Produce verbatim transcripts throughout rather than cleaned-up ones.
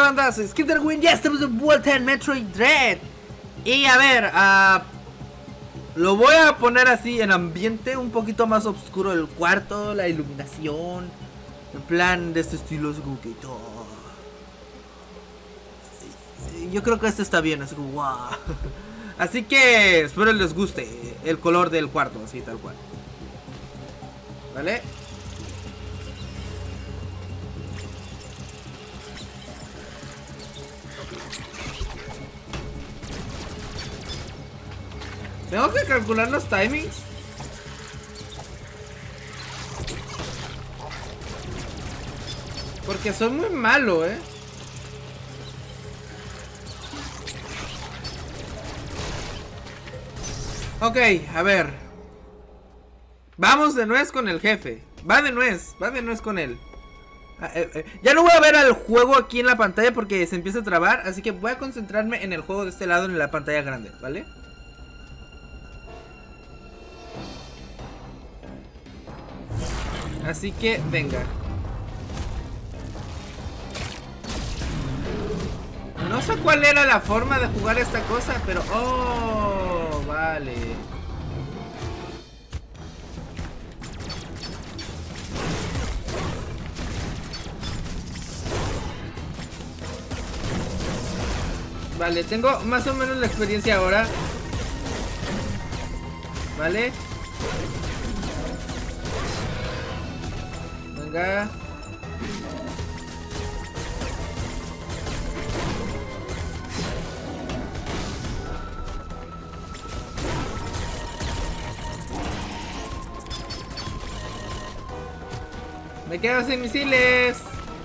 banda? Soy Skipderwin, ya estamos de vuelta en Metroid Dread. Y a ver, uh, lo voy a poner así en ambiente un poquito más oscuro el cuarto, la iluminación, en plan de este estilo, así como que todo. Yo creo que este está bien, así como wow. Así que espero les guste el color del cuarto, así tal cual. ¿Vale? Tengo que calcular los timings. Porque soy muy malo, eh. Ok, a ver. Vamos de nuez con el jefe. Va de nuez, va de nuez con él. Ah, eh, eh. Ya no voy a ver al juego aquí en la pantalla porque se empieza a trabar. Así que voy a concentrarme en el juego de este lado, en la pantalla grande, ¿vale? Así que, venga. No sé cuál era la forma de jugar esta cosa, pero... Oh, vale. Vale, tengo más o menos la experiencia ahora. Vale. Venga. Me quedo sin misiles.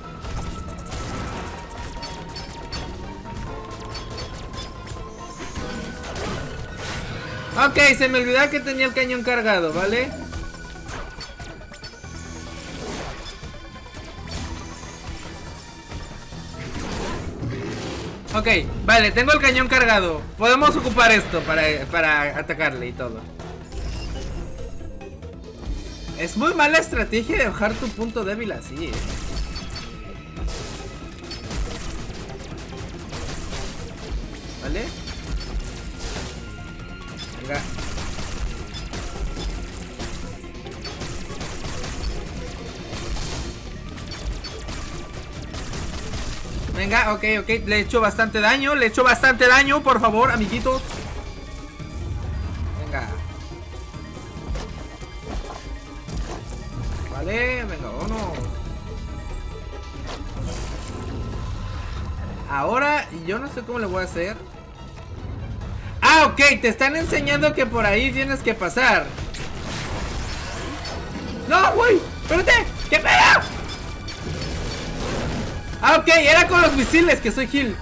Ok, se me olvidó que tenía el cañón cargado, ¿vale? Ok, vale, tengo el cañón cargado. Podemos ocupar esto para, para atacarle y todo. Es muy mala estrategia dejar tu punto débil así, ¿eh? ¿Vale? Venga. Venga, ok, ok. Le he hecho bastante daño. Le he hecho bastante daño, por favor, amiguitos. Venga. Vale, venga, vámonos. Ahora, yo no sé cómo le voy a hacer. Ah, ok, te están enseñando que por ahí tienes que pasar. No, güey, espérate. ¿Qué pedo? Ah, ok, era con los misiles, que soy Gil.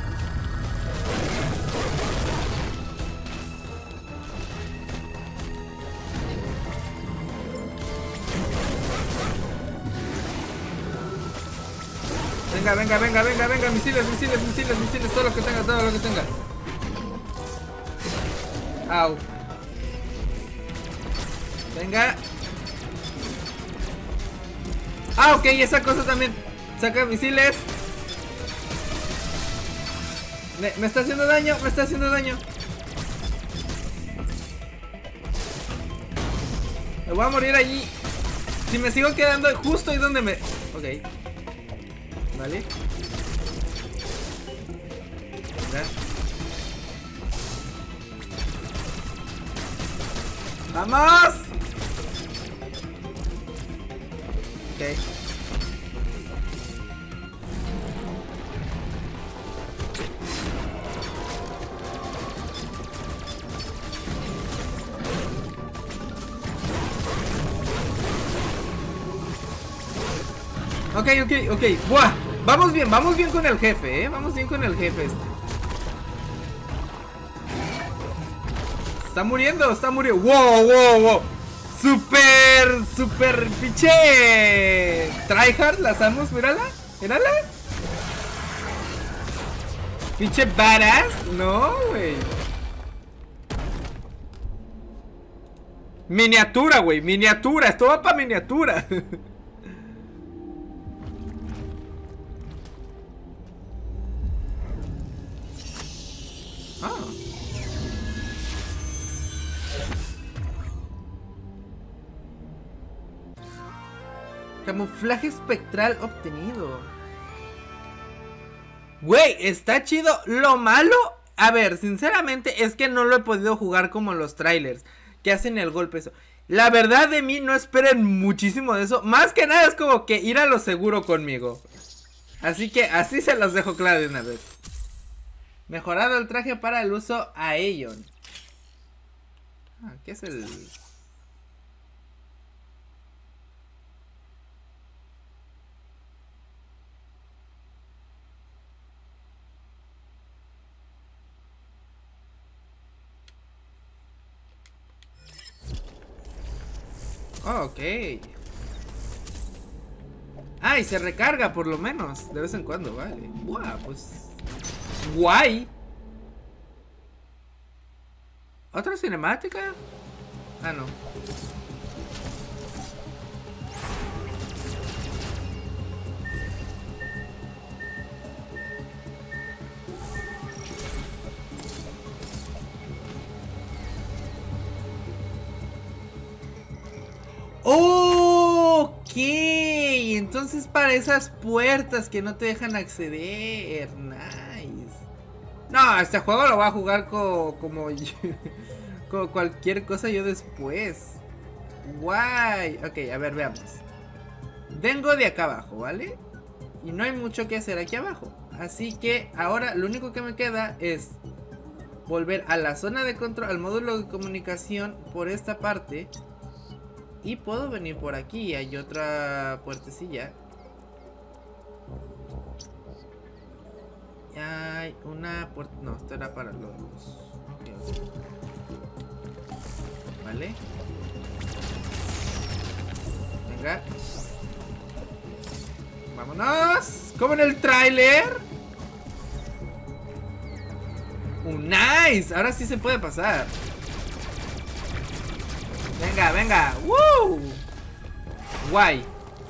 Venga, venga, venga, venga, venga, misiles, misiles, misiles, misiles, todo lo que tenga, todo lo que tenga. Au. Venga. Ah, ok, esa cosa también. Saca misiles. Me, me está haciendo daño, me está haciendo daño. Me voy a morir allí. Si me sigo quedando justo ahí donde me... Ok. Vale. Venga. ¡Vamos! Ok. Ok, ok, ok. ¡Buah! Vamos bien, vamos bien con el jefe, ¿eh? Vamos bien con el jefe este. Está muriendo, está muriendo. ¡Wow, wow, wow! ¡Super, super pinche! Tryhard, la Samus, mírala. Mírala. Pinche badass. No, güey. Miniatura, güey. Miniatura. Esto va para miniatura. Camuflaje espectral obtenido. Güey, está chido. Lo malo, a ver, sinceramente es que no lo he podido jugar como los trailers que hacen el golpe eso. La verdad, de mí no esperen muchísimo de eso. Más que nada es como que ir a lo seguro conmigo. Así que así se los dejo claro de una vez. Mejorado el traje para el uso Aeon. Ah, ¿qué es el...? Oh, ok. Ah, y se recarga por lo menos. De vez en cuando, vale. Buah, pues... guay. ¿Otra cinemática? Ah, no. Ok, entonces para esas puertas que no te dejan acceder. Nice. No, este juego lo voy a jugar co como como cualquier cosa yo después. Guay. Ok, a ver, veamos. Vengo de acá abajo, ¿vale? Y no hay mucho que hacer aquí abajo. Así que ahora lo único que me queda es volver a la zona de control, al módulo de comunicación por esta parte. Y puedo venir por aquí. Hay otra puertecilla. Hay una puerta. No, esto era para los... Vale. Venga. Vámonos. Como en el tráiler. Uh, nice. Ahora sí se puede pasar. Venga, venga. ¡Woo! Guay.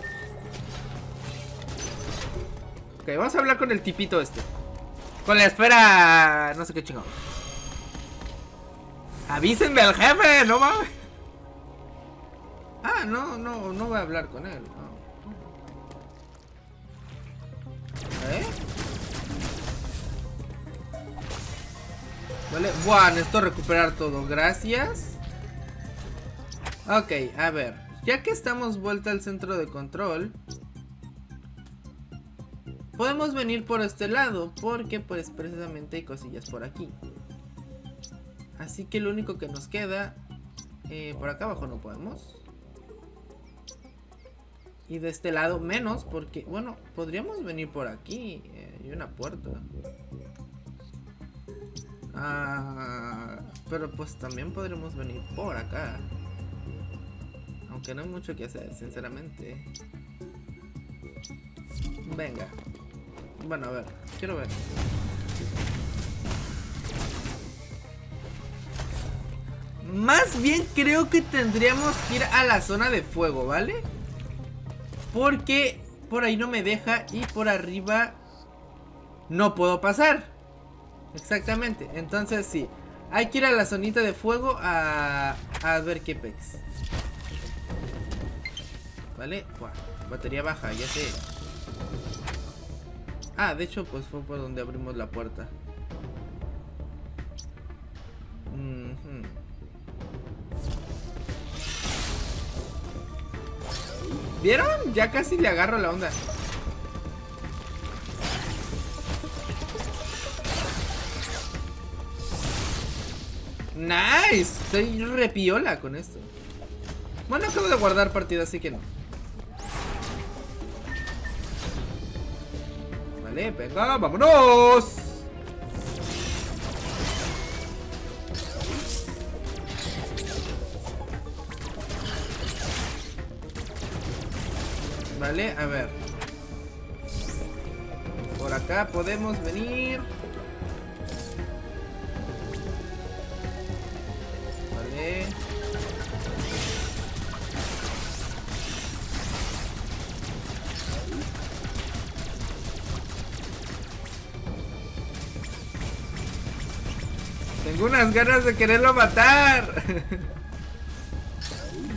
Ok, vamos a hablar con el tipito este. Con la esfera... no sé qué chingón. Avísenme al jefe, no mames. Ah, no, no, no voy a hablar con él. No. ¿Eh? Vale, buah, necesito recuperar todo. Gracias. Ok, a ver, ya que estamos vuelta al centro de control, podemos venir por este lado, porque pues precisamente hay cosillas por aquí. Así que lo único que nos queda, eh, por acá abajo no podemos. Y de este lado menos, porque, bueno, podríamos venir por aquí, eh, hay una puerta. Ah, pero pues también podremos venir por acá. Aunque no hay mucho que hacer, sinceramente. Venga. Bueno, a ver, quiero ver. Más bien creo que tendríamos que ir a la zona de fuego, ¿vale? Porque por ahí no me deja y por arriba no puedo pasar. Exactamente, entonces sí. Hay que ir a la zonita de fuego a, a ver qué pex. Vale, buah, batería baja, ya sé. Ah, de hecho pues fue por donde abrimos la puerta. Mm-hmm. ¿Vieron? Ya casi le agarro la onda. Nice, estoy repiola con esto. Bueno, acabo de guardar partida, así que no. Vale, venga, vámonos. Vale, a ver. Por acá podemos venir. Vale. Tengo unas ganas de quererlo matar.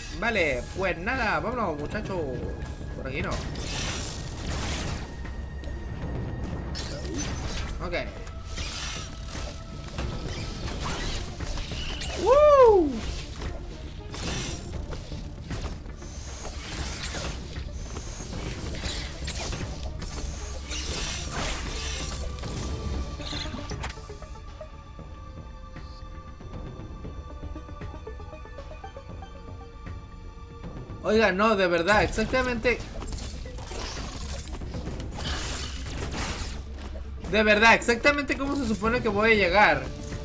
Vale, pues nada, vámonos, muchachos. Por aquí no. Ok. ¡Woo! Oiga, no, de verdad, exactamente. De verdad, exactamente cómo se supone que voy a llegar.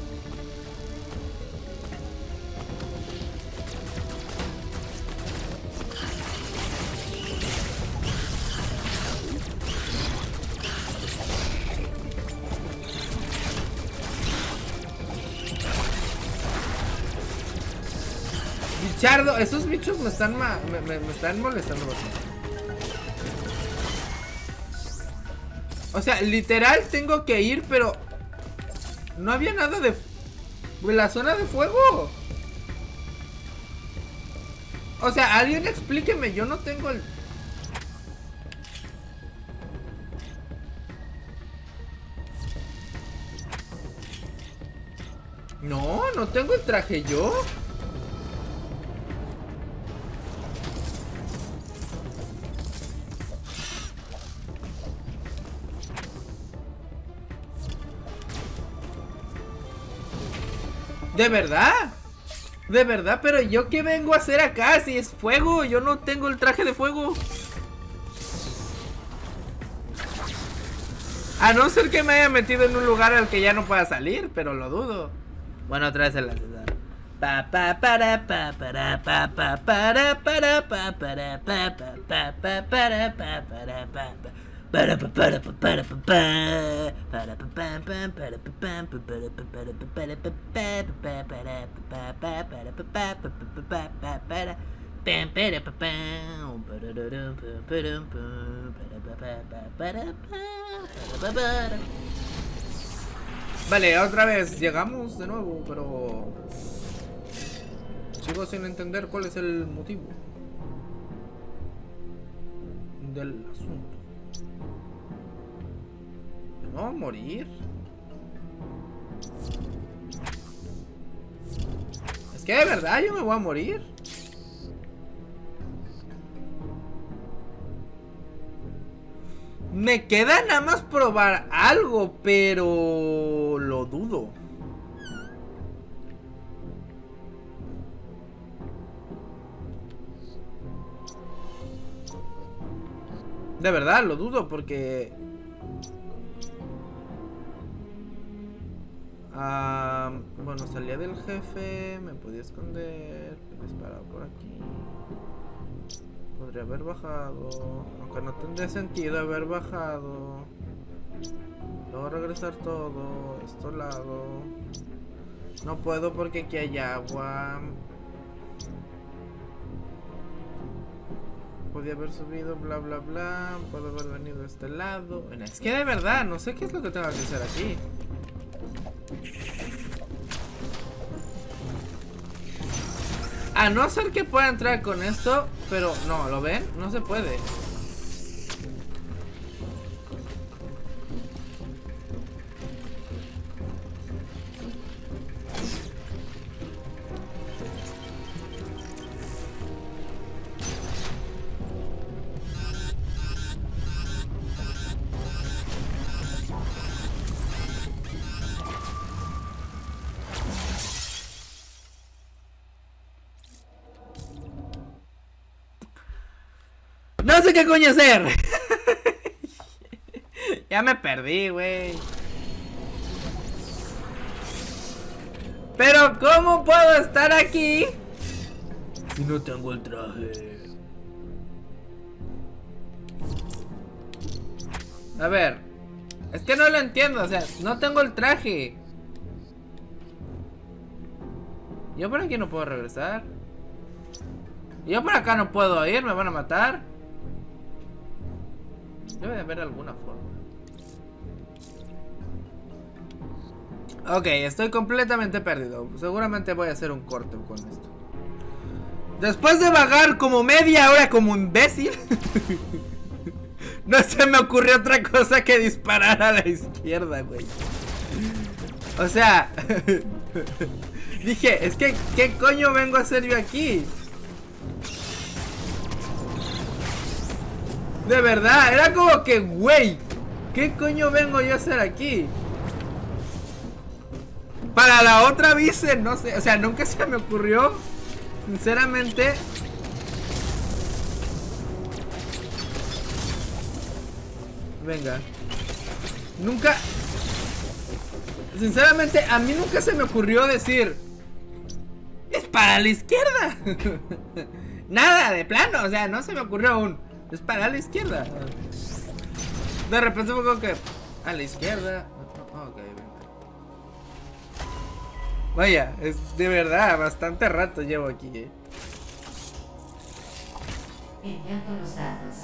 Bichardo, esos bichos me están ma me, me, me están molestando bastante. O sea, literal tengo que ir, pero no había nada de, de la zona de fuego. O sea, alguien explíqueme, yo no tengo el... No, no tengo el traje yo. ¿De verdad? ¿De verdad? Pero yo qué vengo a hacer acá si es fuego. Yo no tengo el traje de fuego. A no ser que me haya metido en un lugar al que ya no pueda salir, pero lo dudo. Bueno, otra vez el asesor. Pa pa para pa para pa pa para para pa para pa pa pa pa para pa para pa para pa para pa para pa para pa para pa para pa para pa para pa para pa para pa para pa para pa para pa para pam para pa pam para para para. Vale, otra vez llegamos de nuevo, pero sigo sin entender cuál es el motivo del asunto. ¿Me voy a morir? Es que de verdad yo me voy a morir. Me queda nada más probar algo, pero lo dudo. De verdad, lo dudo porque... Ah, bueno, salía del jefe, me podía esconder, me disparaba por aquí. Podría haber bajado, aunque no tendría sentido haber bajado. Luego regresar todo, esto lado. No puedo porque aquí hay agua. Podía haber subido, bla bla bla. Puedo haber venido a este lado. Bueno, es que de verdad, no sé qué es lo que tengo que hacer aquí. A no ser que pueda entrar con esto, pero no, ¿lo ven? No se puede. No sé qué coño hacer. Ya me perdí, güey. Pero ¿cómo puedo estar aquí si no tengo el traje? A ver, es que no lo entiendo, o sea, no tengo el traje. Yo por aquí no puedo regresar. Yo por acá no puedo ir, me van a matar. Debe de haber alguna forma. Ok, estoy completamente perdido. Seguramente voy a hacer un corte con esto. Después de vagar como media hora como imbécil, no se me ocurrió otra cosa que disparar a la izquierda, güey. O sea, dije, es que, ¿qué coño vengo a hacer yo aquí? De verdad, era como que, güey, ¿qué coño vengo yo a hacer aquí? Para la otra vice, no sé, o sea, nunca se me ocurrió, sinceramente. Venga. Nunca... Sinceramente, a mí nunca se me ocurrió decir... Es para la izquierda. Nada, de plano, o sea, no se me ocurrió aún. Es para la izquierda. De repente fue como que... A la izquierda. Ok, venga. Vaya, es de verdad, bastante rato llevo aquí, eh. Enviando los datos.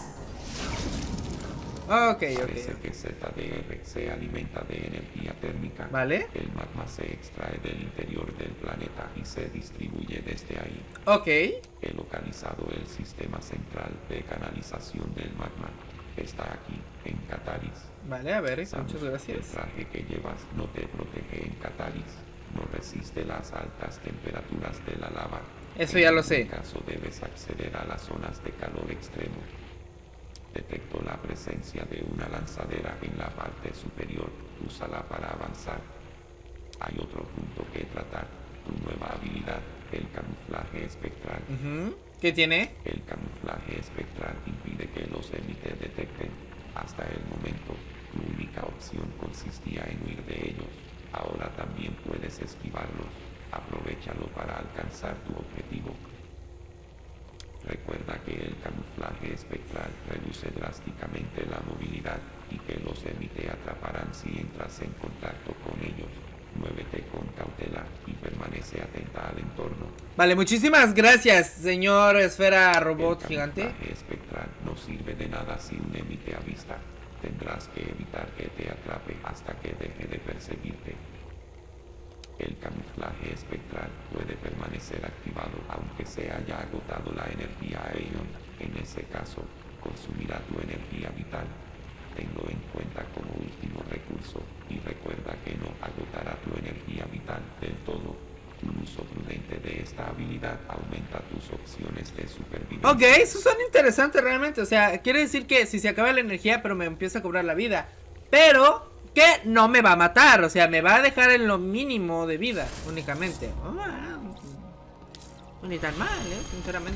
Ok, Parece ok. que Z D R se alimenta de energía térmica. Vale. El magma se extrae del interior del planeta y se distribuye desde ahí. Ok. He localizado el sistema central de canalización del magma. Está aquí, en Cataris. Vale, a ver, Sam, muchas el gracias. traje que llevas no te protege en Cataris. No resiste las altas temperaturas de la lava. Eso ya lo sé. En este caso debes acceder a las zonas de calor extremo. Detecto la presencia de una lanzadera en la parte superior. Úsala para avanzar. Hay otro punto que tratar. Tu nueva habilidad, el camuflaje espectral. Uh-huh. ¿Qué tiene? El camuflaje espectral impide que los élites detecten. Hasta el momento, tu única opción consistía en huir de ellos. Ahora también puedes esquivarlos. Aprovechalo para alcanzar tu objetivo. Recuerda que el camuflaje espectral reduce drásticamente la movilidad y que los élites atraparán si entras en contacto con ellos. Muévete con cautela y permanece atenta al entorno. Vale, muchísimas gracias, señor esfera robot El gigante. camuflaje espectral no sirve de nada si un élite avista. Tendrás que evitar que te atrape hasta que deje de perseguirte. El camuflaje espectral puede permanecer activado aunque se haya agotado la energía Aeon. En ese caso, consumirá tu energía vital. Tenlo en cuenta como último recurso y recuerda que no agotará tu energía vital del todo. Un uso prudente de esta habilidad aumenta tus opciones de supervivencia. Ok, eso son interesantes realmente. O sea, quiere decir que si se acaba la energía, pero me empieza a cobrar la vida. Pero que no me va a matar. O sea, me va a dejar en lo mínimo de vida únicamente. Oh, no, ni tan mal, eh, sinceramente.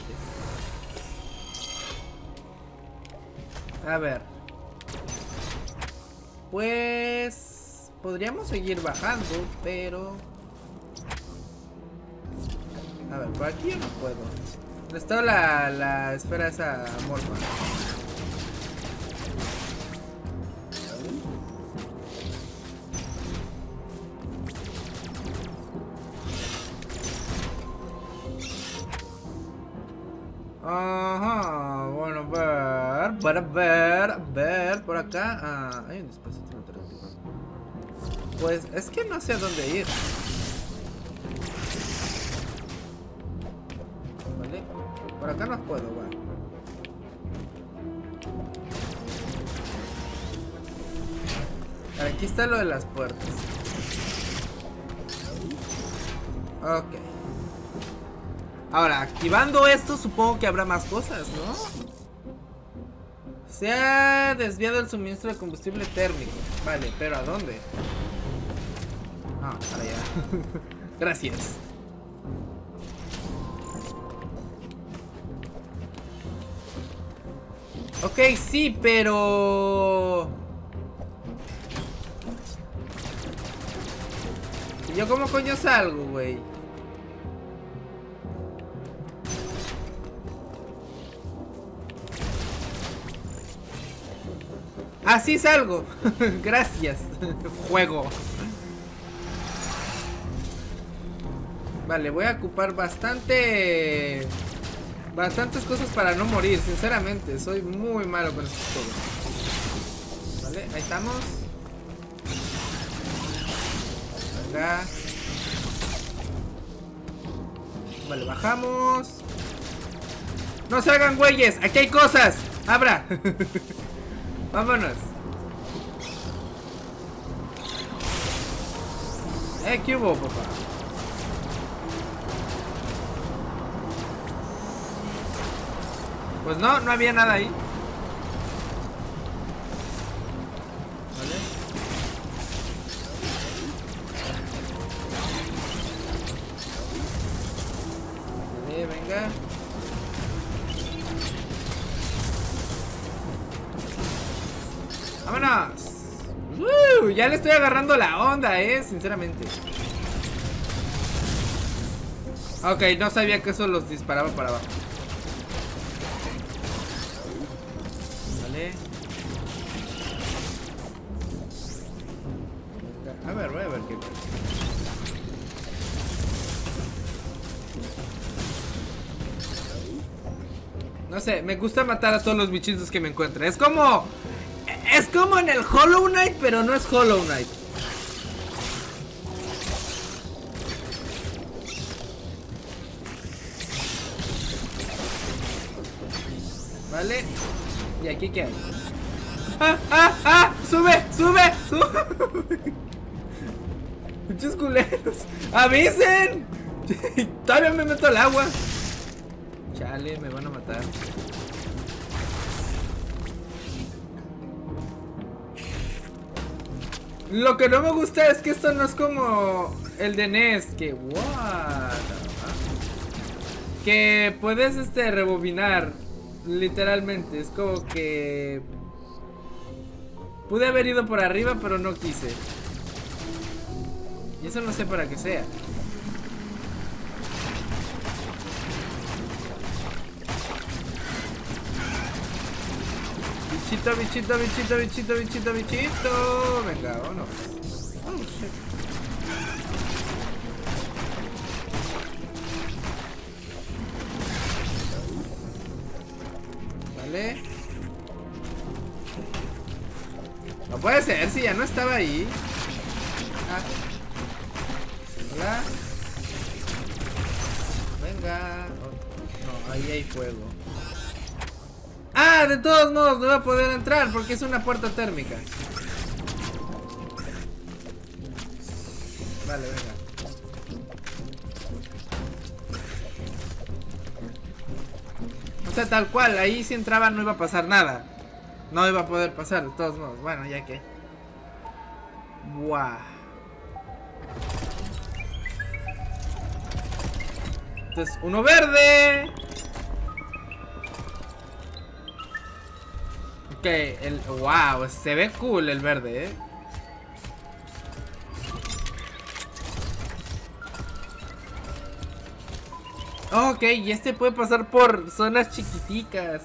A ver. Pues podríamos seguir bajando, pero... A ver, por aquí yo no puedo. ¿Dónde está la, la esfera esa morfa? Ajá, bueno, a ver, para ver, a ver, por acá. Ah, hay un dispositivo alternativo. Pues es que no sé a dónde ir. Vale, por acá no puedo, vale. Aquí está lo de las puertas. Ok. Ahora, activando esto, supongo que habrá más cosas, ¿no? Se ha desviado el suministro de combustible térmico. Vale, pero ¿a dónde? Ah, para allá. Gracias. Ok, sí, pero... ¿Y yo cómo coño salgo, güey? Así salgo. Gracias. Juego. Vale, voy a ocupar bastante... Bastantes cosas para no morir, sinceramente. Soy muy malo con estos juegos. Vale, ahí estamos. Venga. Vale, bajamos. No se hagan güeyes. Aquí hay cosas. Abra. Vámonos. Eh, ¿qué hubo, papá? Pues no, no había nada ahí. Vale. Vale, venga. ¡Vámonos! Uh, ya le estoy agarrando la onda, eh, sinceramente. Ok, no sabía que eso los disparaba para abajo. Vale. A ver, voy a ver qué. No sé, me gusta matar a todos los bichitos que me encuentre. Es como... Es como en el Hollow Knight, pero no es Hollow Knight. Vale. ¿Y aquí qué hay? ¡Ah, ah, ah! ¡Sube, sube, sube! ¡Muchos culeros! ¡Avisen! Todavía me meto al agua. Chale, me van a matar. Lo que no me gusta es que esto no es como el de N E S, que what? Que puedes este rebobinar literalmente, es como que pude haber ido por arriba, pero no quise. Y eso no sé para qué sea. Bichito, bichito, bichito, bichito, bichito, bichito. Venga, vámonos. Oh, shit. Vale. No puede ser si ya no estaba ahí. Ah. Hola. Venga. Oh, no, ahí hay fuego. Ah, de todos modos no va a poder entrar porque es una puerta térmica. Vale, venga. O sea, tal cual, ahí si entraba no iba a pasar nada. No iba a poder pasar de todos modos. Bueno, ya que. Buah. Entonces, uno verde. Ok, el... Wow, se ve cool el verde, eh. Ok, y este puede pasar por zonas chiquiticas.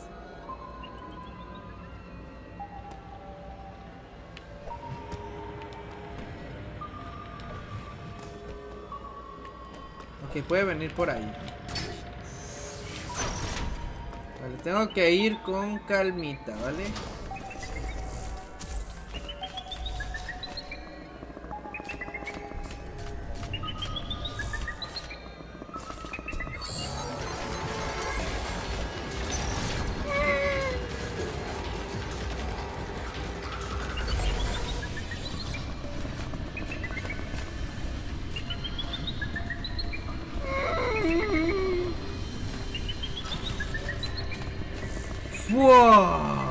Ok, puede venir por ahí. Vale, tengo que ir con calmita, ¿vale? ¡Wow!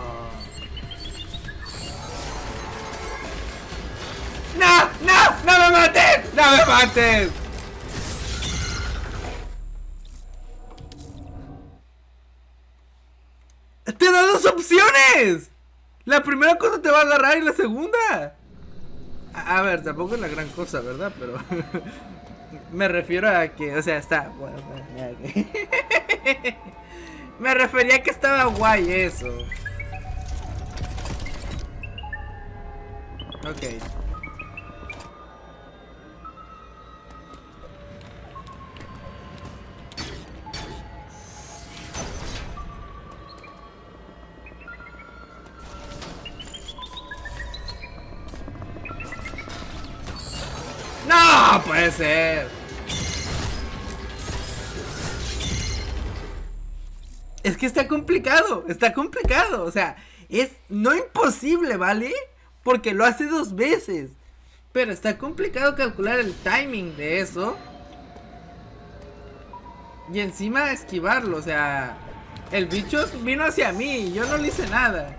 ¡No! ¡No! ¡No me mates! ¡No me mates! ¡Te da dos opciones! La primera cosa te va a agarrar y la segunda. A, a ver, tampoco es la gran cosa, ¿verdad? Pero me refiero a que, o sea, está... Bueno, me refería a que estaba guay eso. Ok. ¡No puede ser! Es que está complicado, está complicado, o sea, es no imposible, ¿vale? Porque lo hace dos veces. Pero está complicado calcular el timing de eso. Y encima esquivarlo, o sea, el bicho vino hacia mí y yo no le hice nada.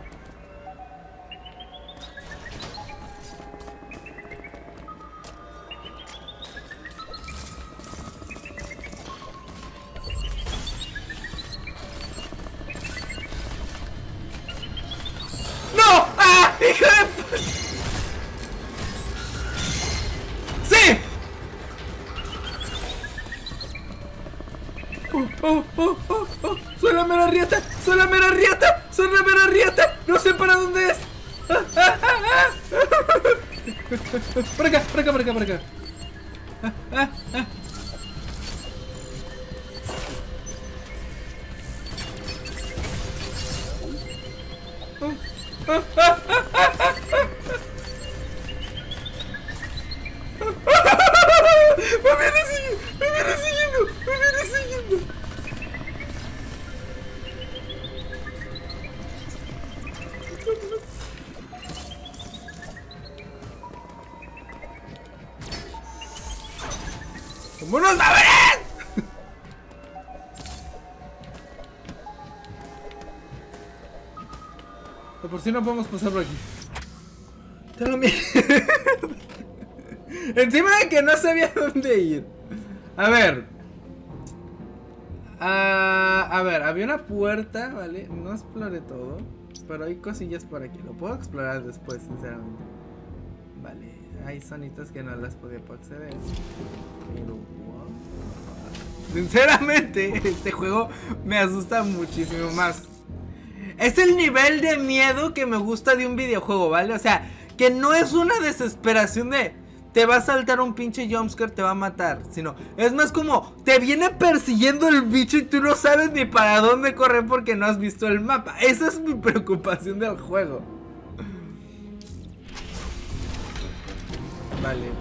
¡No! ¡Ah! ¡Hijo de... ¡Sí! ¡Oh, oh, oh, oh, oh! ¡Soy la mera riata! ¡Soy la mera riata! ¡Soy la mera riata! ¡No sé para dónde es! ¡Ah, ah, ah, ah! ¡Por acá, por acá, por acá, por acá! ¡Ah, ah, ah! ¡Oh! ¡Ah, ah, ah, ah, ah! ¡Me viene siguiendo! ¡Me viene siguiendo! ¡Me viene siguiendo! ¡Vámonos a ver! De por si no podemos pasar por aquí. Te lo mierda. Encima de que no sabía dónde ir. A ver. Uh, a ver, había una puerta, ¿vale? No exploré todo. Pero hay cosillas por aquí. Lo puedo explorar después, sinceramente. Vale, hay zonitas que no las podía acceder. Pero... sinceramente, este juego me asusta muchísimo más. Es el nivel de miedo que me gusta de un videojuego, ¿vale? O sea, que no es una desesperación de... te va a saltar un pinche jumpscare, te va a matar. Sino, es más como, te viene persiguiendo el bicho y tú no sabes ni para dónde correr porque no has visto el mapa. Esa es mi preocupación del juego. Vale.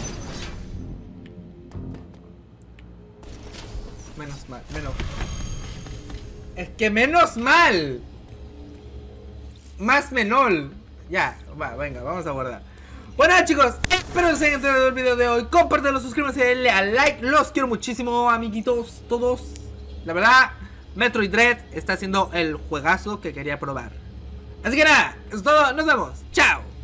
Menos mal, menos. Es que menos mal. Más menol. Ya, va, venga, vamos a guardar. Bueno chicos, espero que les haya encantado el video de hoy. Compártanlo, suscríbanse, denle a like. Los quiero muchísimo, amiguitos, todos. La verdad, Metroid Dread está haciendo el juegazo que quería probar. Así que nada, eso es todo, nos vemos, chao.